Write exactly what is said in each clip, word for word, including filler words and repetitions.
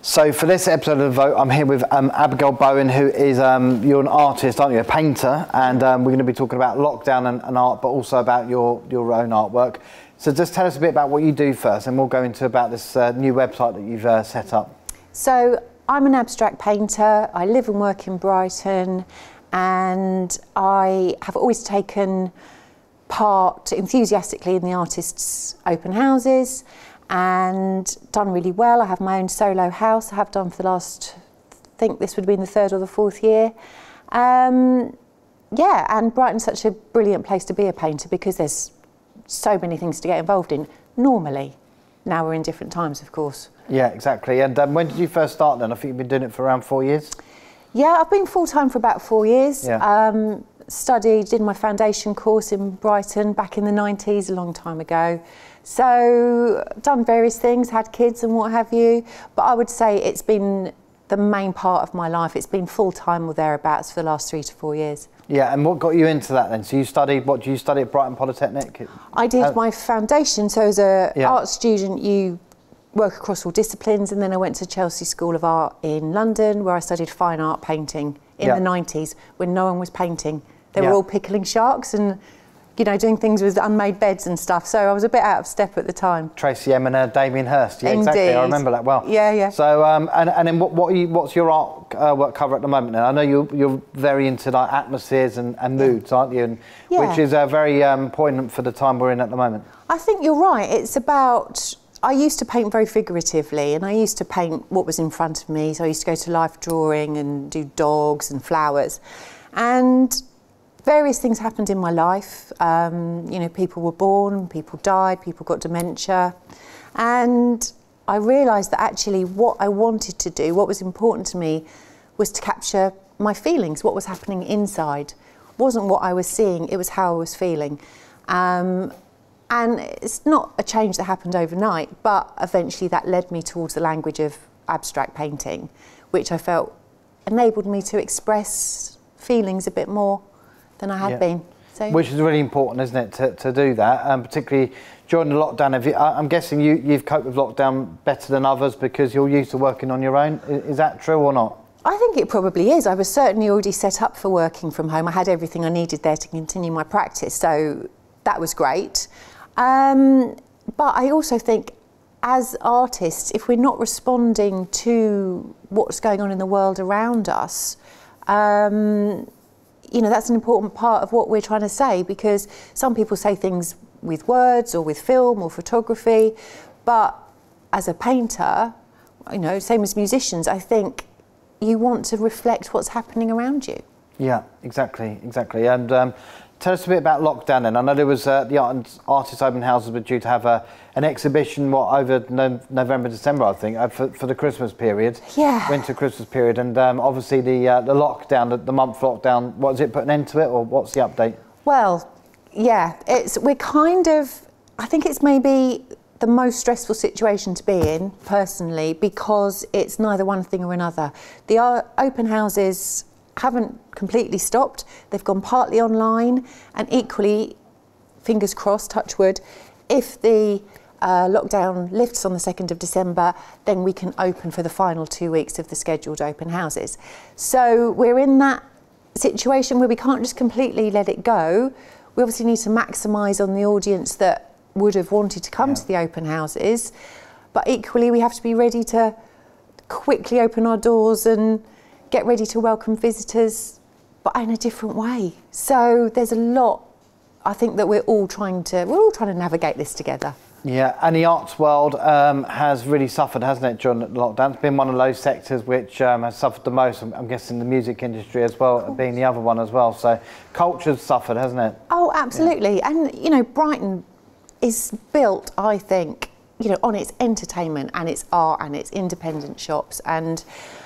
So for this episode of The Vote, I'm here with um, Abigail Bowen, who is, um, you're an artist, aren't you, a painter, and um, we're going to be talking about lockdown and, and art, but also about your, your own artwork. So just tell us a bit about what you do first, and we'll go into about this uh, new website that you've uh, set up. So I'm an abstract painter, I live and work in Brighton, and I have always taken part enthusiastically in the artists' open houses, and done really well. I have my own solo house. I have done for the last, I think this would have been the third or the fourth year. Um, yeah, and Brighton's such a brilliant place to be a painter because there's so many things to get involved in, normally. Now we're in different times, of course. Yeah, exactly. And um, when did you first start then? I think you've been doing it for around four years? Yeah, I've been full-time for about four years. Yeah. Um, studied, did my foundation course in Brighton back in the nineties, a long time ago. So, done various things, had kids and what have you, but I would say it's been the main part of my life. It's been full-time or thereabouts for the last three to four years. Yeah, and what got you into that then? So you studied, what do you study at Brighton Polytechnic? I did uh, my foundation, so as a yeah. art student you work across all disciplines, and then I went to Chelsea School of Art in London where I studied fine art painting in yeah. the nineties when no one was painting. They yeah. were all pickling sharks and, you know, doing things with unmade beds and stuff, so I was a bit out of step at the time. Tracy Emin and Damien Hirst, yeah, Indeed. exactly, I remember that well. Yeah, yeah. So, um, and, and then what, what are you, what's your art uh, work cover at the moment then? I know you're, you're very into like atmospheres and, and moods, aren't you? And, yeah. Which is uh, very um, poignant for the time we're in at the moment. I think you're right, it's about, I used to paint very figuratively, and I used to paint what was in front of me, so I used to go to life drawing and do dogs and flowers. And various things happened in my life. Um, you know, people were born, people died, people got dementia. And I realised that actually what I wanted to do, what was important to me, was to capture my feelings, what was happening inside. It wasn't what I was seeing, it was how I was feeling. Um, and it's not a change that happened overnight, but eventually that led me towards the language of abstract painting, which I felt enabled me to express feelings a bit more than I had yeah. been. So. Which is really important, isn't it, to, to do that, um, particularly during the lockdown. Have you, I'm guessing you, you've coped with lockdown better than others because you're used to working on your own. Is, is that true or not? I think it probably is. I was certainly already set up for working from home. I had everything I needed there to continue my practice, so that was great. Um, but I also think as artists, if we're not responding to what's going on in the world around us, um, you know, that's an important part of what we're trying to say, because some people say things with words or with film or photography, but as a painter, you know, same as musicians, I think you want to reflect what's happening around you. Yeah, exactly, exactly. And um, tell us a bit about lockdown then. I know there was uh, the art, artists' open houses were due to have a, an exhibition, what, over no, November, December, I think, uh, for, for the Christmas period. Yeah. Winter Christmas period. And um, obviously the uh, the lockdown, the, the month lockdown, what, is it put an end to it, or what's the update? Well, yeah, it's, we're kind of, I think it's maybe the most stressful situation to be in, personally, because it's neither one thing or another. The uh, open houses haven't completely stopped. They've gone partly online, and equally, fingers crossed, touch wood, if the uh, lockdown lifts on the second of December, then we can open for the final two weeks of the scheduled open houses. So we're in that situation where we can't just completely let it go. We obviously need to maximise on the audience that would have wanted to come yeah. to the open houses, but equally we have to be ready to quickly open our doors and get ready to welcome visitors, but in a different way. So there's a lot, I think, that we're all trying to, we're all trying to navigate this together. Yeah, and the arts world um, has really suffered, hasn't it, during the lockdown? It's been one of those sectors which um, has suffered the most. I'm, I'm guessing the music industry as well, being the other one as well. So culture's suffered, hasn't it? Oh, absolutely. Yeah. And, you know, Brighton is built, I think, you know, on its entertainment and its art and its independent shops. And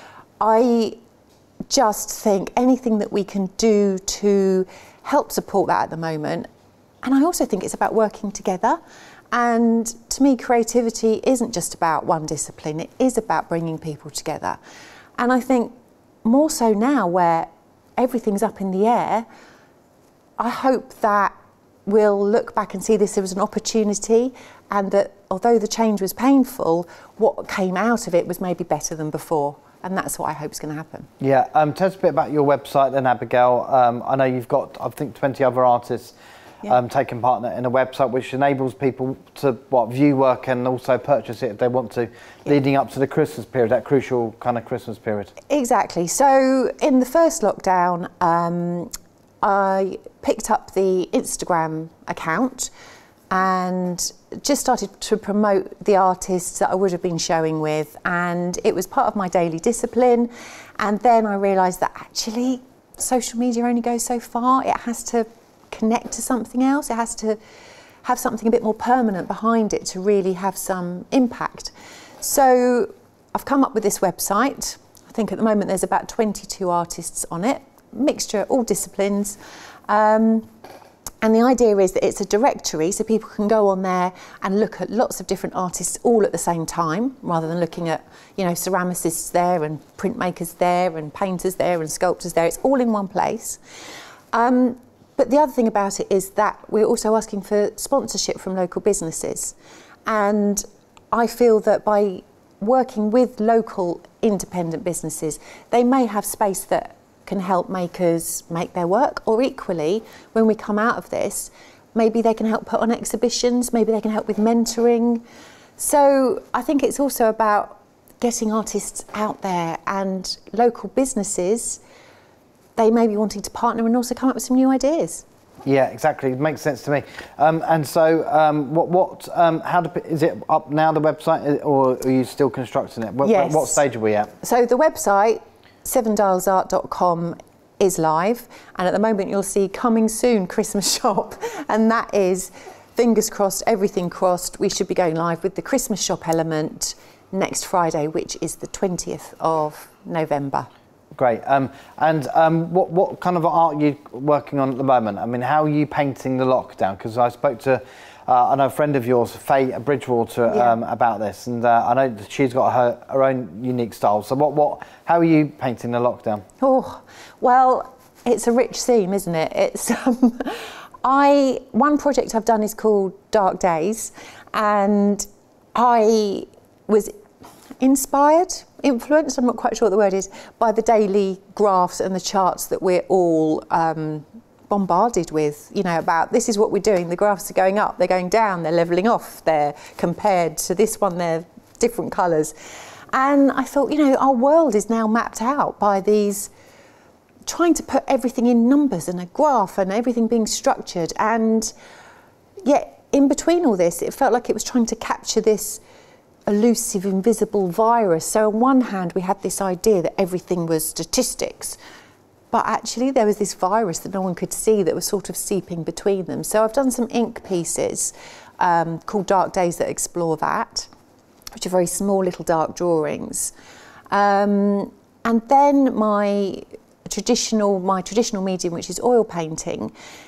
I just think anything that we can do to help support that at the moment. And I also think it's about working together. And to me, creativity isn't just about one discipline, it is about bringing people together. And I think more so now, where everything's up in the air, I hope that we'll look back and see this as an opportunity, and that although the change was painful, what came out of it was maybe better than before. And that's what I hope is going to happen. Yeah, um, tell us a bit about your website then, Abigail. Um, I know you've got, I think, twenty other artists yeah. um, taking part in a website which enables people to what view work and also purchase it if they want to, yeah. leading up to the Christmas period, that crucial kind of Christmas period. Exactly. So in the first lockdown, um, I picked up the Instagram account and just started to promote the artists that I would have been showing with, and it was part of my daily discipline. And then I realised that actually social media only goes so far. It has to connect to something else. It has to have something a bit more permanent behind it to really have some impact. So I've come up with this website. I think at the moment there's about twenty-two artists on it, mixture, all disciplines. Um, And the idea is that it's a directory, so people can go on there and look at lots of different artists all at the same time, rather than looking at, you know, ceramicists there and printmakers there and painters there and sculptors there. It's all in one place. Um, but the other thing about it is that we're also asking for sponsorship from local businesses. And I feel that by working with local independent businesses, they may have space that can help makers make their work, or equally, when we come out of this, maybe they can help put on exhibitions, maybe they can help with mentoring. So I think it's also about getting artists out there, and local businesses, they may be wanting to partner and also come up with some new ideas. Yeah, exactly. It makes sense to me. Um, and so, um, what, what, um, how do, is it up now, the website, or are you still constructing it? What, yes. what stage are we at? So the website, seven dials art dot com, is live, and at the moment you'll see coming soon Christmas shop, and that is, fingers crossed, everything crossed, we should be going live with the Christmas shop element next Friday, which is the twentieth of November. Great. Um, and um, what, what kind of art are you working on at the moment? I mean, how are you painting the lockdown? Because I spoke to, uh, I know a friend of yours, Faye Bridgewater, yeah. um, about this, and uh, I know that she's got her, her own unique style. So what, what, how are you painting the lockdown? Oh, well, it's a rich theme, isn't it? It's um, I one project I've done is called Dark Days, and I was inspired, influenced, I'm not quite sure what the word is, by the daily graphs and the charts that we're all um, bombarded with, you know, about this is what we're doing, the graphs are going up, they're going down, they're levelling off, they're compared to this one, they're different colours. And I thought, you know, our world is now mapped out by these, trying to put everything in numbers and a graph and everything being structured, and yet in between all this, it felt like it was trying to capture this elusive, invisible virus. So on one hand, we had this idea that everything was statistics, but actually there was this virus that no one could see that was sort of seeping between them. So I've done some ink pieces um, called Dark Days that explore that, which are very small little dark drawings. Um, and then my traditional, my traditional medium, which is oil painting,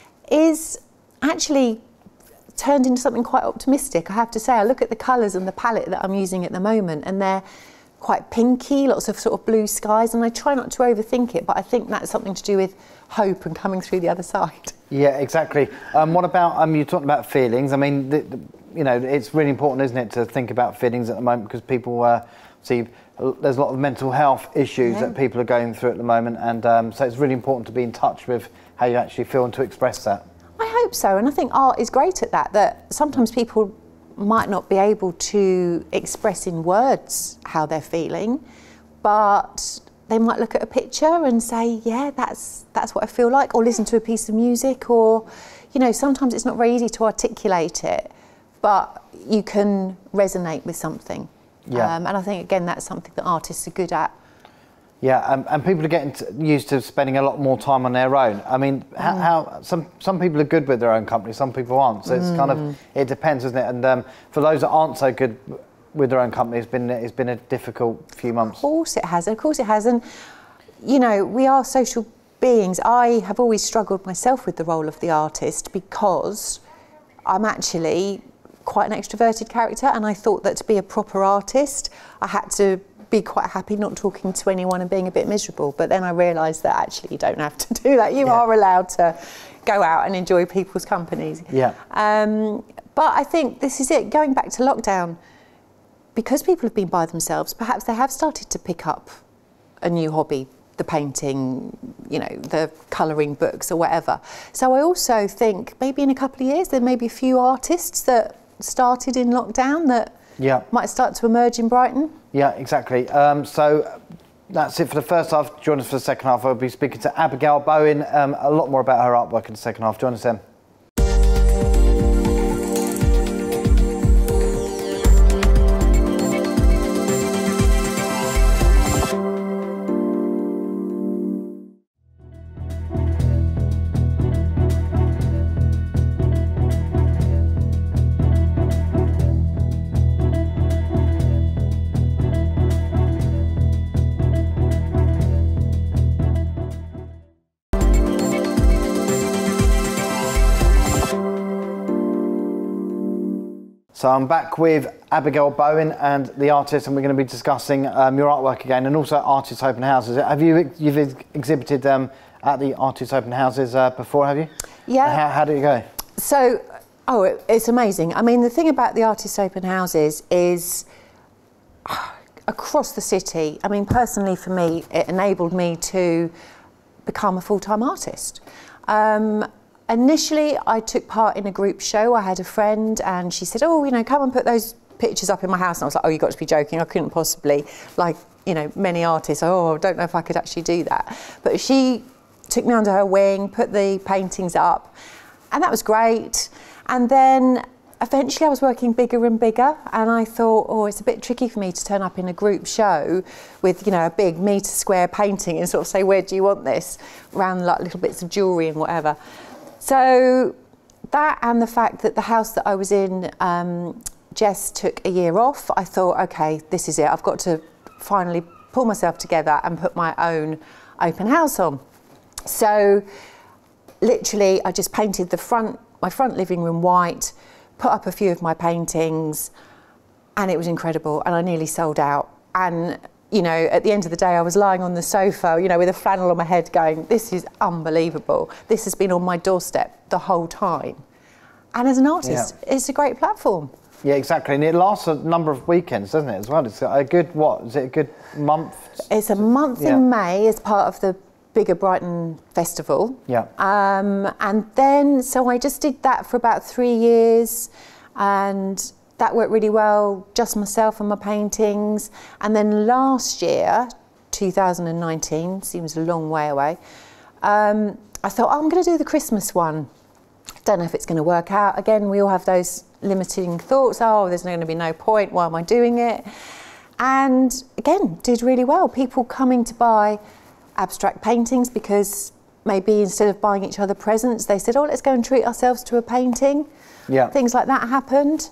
is actually turned into something quite optimistic. I have to say, I look at the colours and the palette that I'm using at the moment, and they're quite pinky, lots of sort of blue skies, and I try not to overthink it, but I think that's something to do with hope and coming through the other side. Yeah, exactly. Um, what about, um, you're talking about feelings. I mean, the, the, you know, it's really important, isn't it, to think about feelings at the moment, because people uh, see there's a lot of mental health issues yeah. that people are going through at the moment, and um, so it's really important to be in touch with how you actually feel and to express that. I hope so, and I think art is great at that, that sometimes people might not be able to express in words how they're feeling, but they might look at a picture and say, yeah, that's that's what I feel like, or listen to a piece of music, or, you know, sometimes it's not very easy to articulate it, but you can resonate with something. Yeah. Um, and I think, again, that's something that artists are good at. Yeah, um, and people are getting t used to spending a lot more time on their own. I mean, mm. how, how some some people are good with their own company, some people aren't. So it's mm. kind of, it depends, isn't it? And um, for those that aren't so good with their own company, it's been it's been a difficult few months. Of course it has. Of course it has. And you know, we are social beings. I have always struggled myself with the role of the artist because I'm actually quite an extroverted character, and I thought that to be a proper artist, I had to be quite happy not talking to anyone and being a bit miserable. But then I realised that actually you don't have to do that. You yeah. are allowed to go out and enjoy people's companies. Yeah. Um, But I think this is it, going back to lockdown, because people have been by themselves, perhaps they have started to pick up a new hobby, the painting, you know, the colouring books or whatever. So I also think maybe in a couple of years there may be a few artists that started in lockdown that yeah. might start to emerge in Brighton. Yeah, exactly. Um, so that's it for the first half. Join us for the second half. I'll be speaking to Abigail Bowen, um, a lot more about her artwork in the second half. Join us then. So I'm back with Abigail Bowen and the artist, and we're going to be discussing um, your artwork again, and also artist open houses. Have you you've ex exhibited um, at the artist open houses uh, before? Have you? Yeah. How, how did it go? So, oh, it, it's amazing. I mean, the thing about the artist open houses is uh, across the city. I mean, personally, for me, it enabled me to become a full-time artist. Um, Initially, I took part in a group show. I had a friend and she said, oh, you know, come and put those pictures up in my house. And I was like, oh, you've got to be joking. I couldn't possibly, like, you know, many artists, oh, I don't know if I could actually do that. But she took me under her wing, put the paintings up, and that was great. And then eventually I was working bigger and bigger, and I thought, oh, it's a bit tricky for me to turn up in a group show with, you know, a big metre square painting and sort of say, where do you want this? Around like little bits of jewellery and whatever. So that, and the fact that the house that I was in, um, Jess took a year off, I thought, okay, this is it. I've got to finally pull myself together and put my own open house on. So literally, I just painted the front, my front living room white, put up a few of my paintings, and it was incredible. And I nearly sold out. And you know, at the end of the day, I was lying on the sofa, you know, with a flannel on my head going, this is unbelievable. This has been on my doorstep the whole time. And as an artist, yeah. it's a great platform. Yeah, exactly. And it lasts a number of weekends, doesn't it, as well? It's a good, what, is it a good month? It's a month yeah. in May as part of the bigger Brighton Festival. Yeah. Um, and then, so I just did that for about three years. And that worked really well, just myself and my paintings. And then last year, two thousand nineteen, seems a long way away, um, I thought, oh, I'm going to do the Christmas one. Don't know if it's going to work out. Again, we all have those limiting thoughts. Oh, there's going to be no point. Why am I doing it? And again, did really well. People coming to buy abstract paintings because maybe instead of buying each other presents, they said, oh, let's go and treat ourselves to a painting. Yeah. Things like that happened.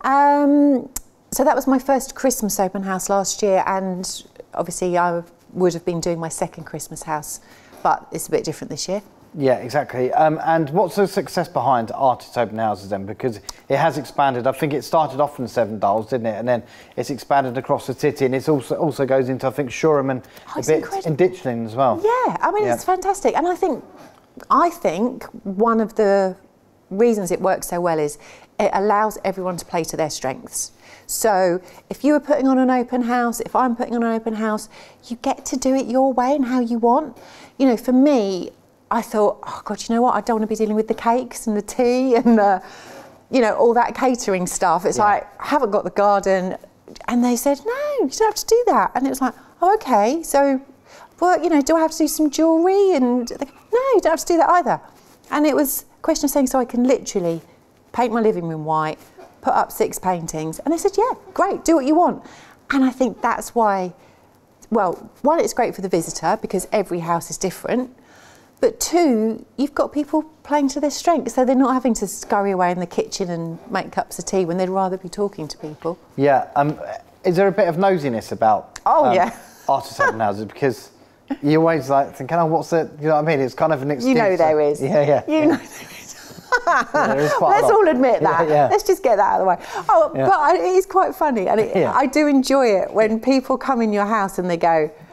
Um, so that was my first Christmas open house last year, and obviously I would have been doing my second Christmas house, but it's a bit different this year. Yeah, exactly. Um, and what's the success behind artist open houses then? Because it has expanded. I think it started off in Seven Dials, didn't it? And then it's expanded across the city, and it also also goes into, I think, Shoreham and oh, a bit incredible. in Ditchling as well. Yeah, I mean, yeah. it's fantastic. And I think, I think one of the reasons it works so well is it allows everyone to play to their strengths. So if you were putting on an open house, if I'm putting on an open house, you get to do it your way and how you want. You know, for me, I thought, oh God, you know what? I don't want to be dealing with the cakes and the tea and the, you know, all that catering stuff. It's yeah. like, I haven't got the garden. And they said, no, you don't have to do that. And it was like, oh, okay. So, well, you know, do I have to do some jewellery? And they go, no, you don't have to do that either. And it was a question of saying, so I can literally paint my living room white, put up six paintings. And they said, yeah, great, do what you want. And I think that's why, well, one, it's great for the visitor because every house is different. But two, you've got people playing to their strengths, so they're not having to scurry away in the kitchen and make cups of tea when they'd rather be talking to people. Yeah. Um, is there a bit of nosiness about oh, um, yeah. artist open houses? Because you always like thinking, oh, what's it? You know what I mean? It's kind of an excuse. You know there is. Yeah, yeah. You yeah. know there is. Yeah, let's all admit that. Yeah, yeah. Let's just get that out of the way. Oh, yeah. but it is quite funny, and it, yeah. I do enjoy it when people come in your house and they go,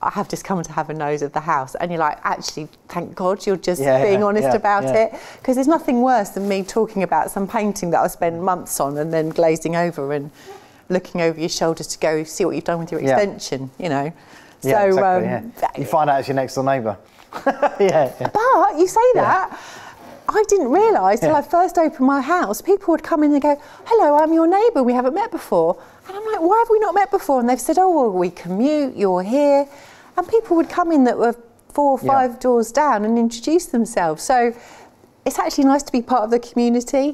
I have just come to have a nose of the house, and you're like, actually, thank God you're just yeah, being yeah, honest yeah, about yeah. it, because there's nothing worse than me talking about some painting that I spent months on and then glazing over and looking over your shoulders to go see what you've done with your yeah. extension, you know. Yeah, so exactly, um, yeah. You find out it's your next door neighbour. yeah, yeah. But you say that. Yeah. I didn't realise till yeah. I first opened my house, people would come in and go, hello, I'm your neighbour, we haven't met before. And I'm like, why have we not met before? And they've said, oh, well, we commute, you're here. And people would come in that were four or five yeah. doors down and introduce themselves. So it's actually nice to be part of the community.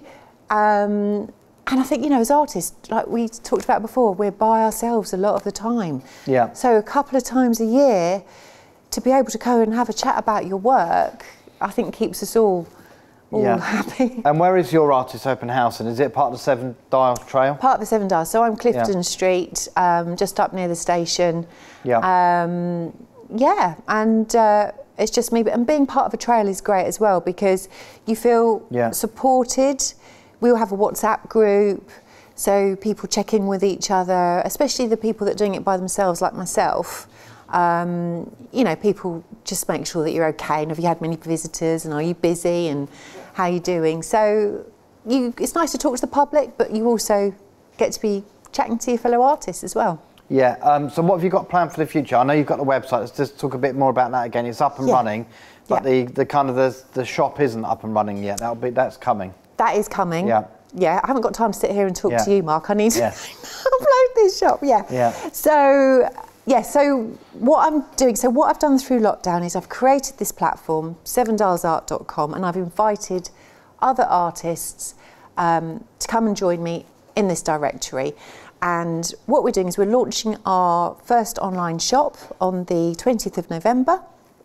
Um, and I think, you know, as artists, like we talked about before, we're by ourselves a lot of the time. Yeah. So a couple of times a year, to be able to go and have a chat about your work, I think keeps us all all yeah. happy. And where is your artist open house? And is it part of the Seven Dial Trail? Part of the Seven Dials. So I'm Clifton yeah. Street, um, just up near the station. Yeah. Um, yeah, and uh, it's just me. And being part of a trail is great as well, because you feel yeah. supported. We all have a WhatsApp group, so people check in with each other, especially the people that are doing it by themselves, like myself. Um, you know, people just make sure that you're okay, and have you had many visitors, and are you busy, and how are you doing? So you, it's nice to talk to the public, but you also get to be chatting to your fellow artists as well. Yeah, um, so what have you got planned for the future? I know you've got the website, let's just talk a bit more about that again. It's up and yeah. running, but yeah. the, the kind of the, the shop isn't up and running yet. That'll be, that's coming. That is coming. Yeah. Yeah, I haven't got time to sit here and talk yeah. to you, Mark. I need to yeah. upload this shop, yeah. Yeah. So, yeah, so what I'm doing, so what I've done through lockdown is I've created this platform, seven dials art dot com, and I've invited other artists um, to come and join me in this directory. And what we're doing is we're launching our first online shop on the twentieth of November,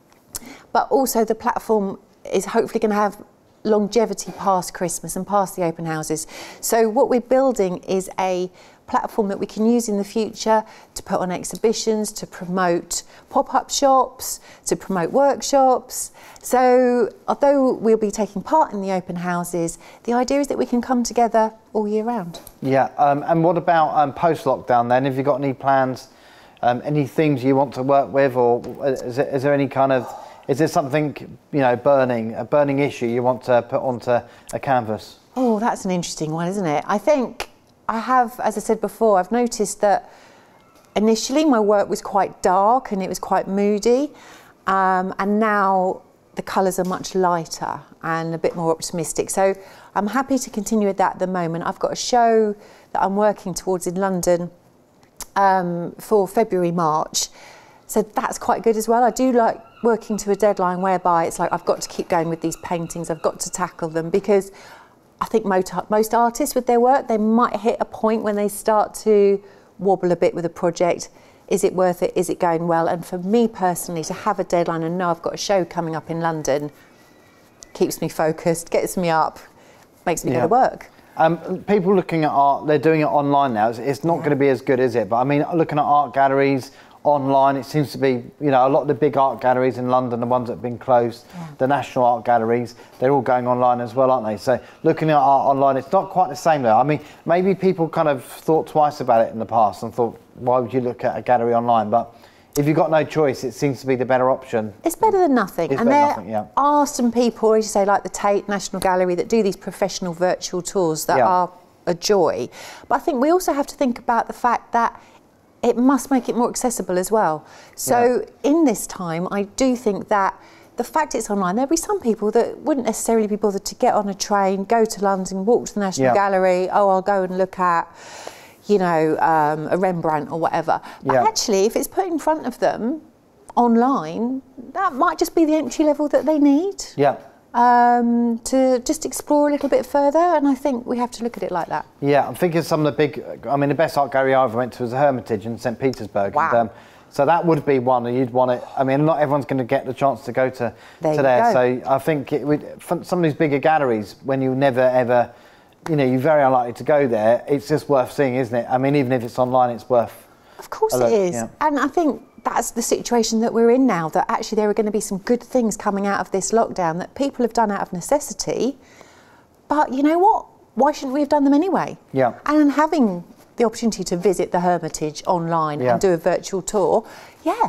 but also the platform is hopefully going to have longevity past Christmas and past the open houses. So what we're building is a platform that we can use in the future to put on exhibitions, to promote pop-up shops, to promote workshops. So although we'll be taking part in the open houses, the idea is that we can come together all year round. Yeah, um, and what about um, post-lockdown then? Have you got any plans, um, any themes you want to work with, or is, it, is there any kind of, is there something, you know, burning, a burning issue you want to put onto a canvas? Oh, that's an interesting one, isn't it? I think I have, as I said before, I've noticed that initially my work was quite dark and it was quite moody, um, and now the colours are much lighter and a bit more optimistic. So I'm happy to continue with that at the moment. I've got a show that I'm working towards in London um, for February, March. So that's quite good as well. I do like working to a deadline whereby it's like I've got to keep going with these paintings, I've got to tackle them, because I think most, most artists with their work, they might hit a point when they start to wobble a bit with a project. Is it worth it? Is it going well? And for me personally, to have a deadline and know I've got a show coming up in London keeps me focused, gets me up, makes me yeah. go to work. Um, people looking at art, they're doing it online now. It's, it's not yeah. going to be as good, is it? But I mean, looking at art galleries online, it seems to be, you know, a lot of the big art galleries in London, the ones that have been closed, yeah. the national art galleries, they're all going online as well, aren't they? So looking at art online, it's not quite the same though. I mean, maybe people kind of thought twice about it in the past and thought, why would you look at a gallery online? But if you've got no choice, it seems to be the better option. It's better than nothing. It's and there nothing, yeah. are some people, as you say, like the Tate National Gallery, that do these professional virtual tours that yeah. are a joy. But I think we also have to think about the fact that it must make it more accessible as well. So yeah. in this time, I do think that the fact it's online, there'll be some people that wouldn't necessarily be bothered to get on a train, go to London, walk to the National yeah. Gallery, oh, I'll go and look at, you know, um, a Rembrandt or whatever. But yeah. actually, if it's put in front of them online, that might just be the entry level that they need. Yeah. Um, to just explore a little bit further, and I think we have to look at it like that. Yeah, I'm thinking some of the big, I mean, the best art gallery I ever went to was the Hermitage in Saint Petersburg. Wow. And, um, so that would be one, and you'd want it, I mean, not everyone's going to get the chance to go to there. To there. So I think it would, some of these bigger galleries, when you never ever, you know, you're very unlikely to go there, it's just worth seeing, isn't it? I mean, even if it's online, it's worth. Of course it is. Yeah. And I think that's the situation that we're in now, that actually there are going to be some good things coming out of this lockdown that people have done out of necessity. But you know what? Why shouldn't we have done them anyway? Yeah. And having the opportunity to visit the Hermitage online yeah. and do a virtual tour, yeah,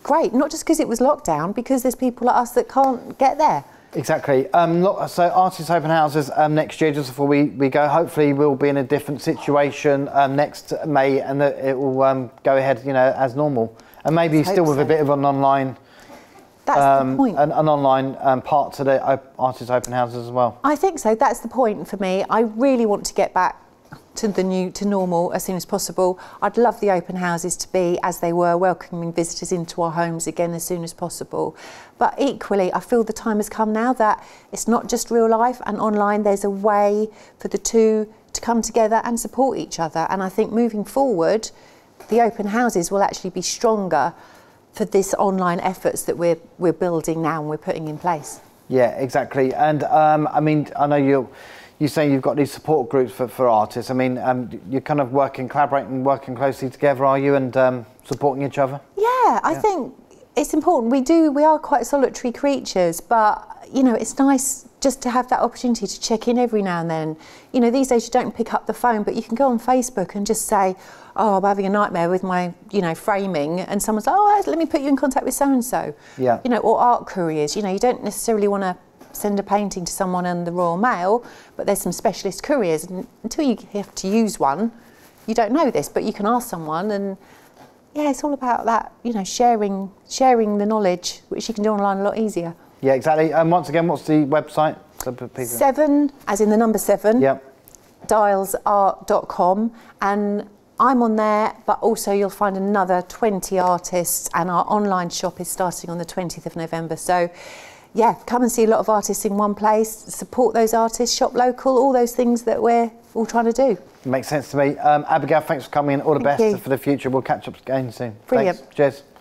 great, not just because it was lockdown, because there's people like us that can't get there. Exactly. Um, look, so artist open houses um, next year, just before we, we go, hopefully we'll be in a different situation um, next May, and that it will um, go ahead, you know, as normal. And maybe Let's still hope with so. a bit of an online, That's um, the point. An, an online um, part to the op artist open houses as well. I think so. That's the point for me. I really want to get back to the new, to normal as soon as possible. I'd love the open houses to be as they were, welcoming visitors into our homes again as soon as possible. But equally, I feel the time has come now that it's not just real life and online. There's a way for the two to come together and support each other. And I think moving forward, the open houses will actually be stronger for this online efforts that we're we're building now and we're putting in place. Yeah, exactly. And um, I mean, I know you're you say you've got these support groups for, for artists. I mean, um, you're kind of working, collaborating, working closely together, are you, and um, supporting each other? Yeah, I yeah. think it's important. We do. We are quite solitary creatures, but you know, it's nice just to have that opportunity to check in every now and then. You know, these days you don't pick up the phone, but you can go on Facebook and just say, oh, I'm having a nightmare with my, you know, framing, and someone's like, oh, let me put you in contact with so-and-so. Yeah. You know, or art couriers. You know, you don't necessarily want to send a painting to someone in the Royal Mail, but there's some specialist couriers, and until you have to use one, you don't know this, but you can ask someone, and yeah, it's all about that, you know, sharing, sharing the knowledge, which you can do online a lot easier. Yeah, exactly. And once again, what's the website? Seven, as in the number seven, yep. dials art dot com, and I'm on there, but also you'll find another twenty artists, and our online shop is starting on the twentieth of November. So yeah, come and see a lot of artists in one place, support those artists, shop local, all those things that we're all trying to do. Makes sense to me. Um, Abigail, thanks for coming in. All the Thank best you. for the future. We'll catch up again soon. Brilliant. Thanks. Cheers.